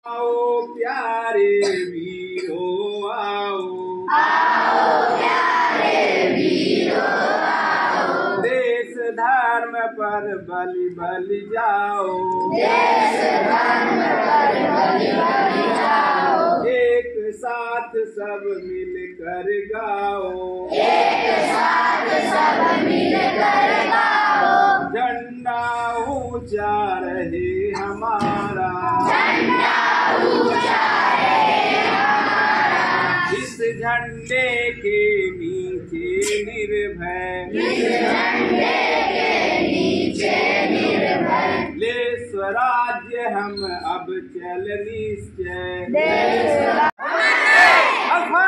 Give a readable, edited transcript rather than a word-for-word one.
आओ प्यारे वीरो आओ, प्यारे वीरो आओ। देश धर्म पर बलि बलि जाओ, देश धर्म पर बलि बलि जाओ। एक साथ सब मिल कर गाओ, एक साथ सब मिल कर गाओ। झंडा ऊंचा रहे हमारा, झंडा ऊंचा रहे हमारा। इस झंडे के नीचे निर्भय, इस झंडे के नीचे निर्भय। ले स्वराज्य हम अब चल निश्चय। देश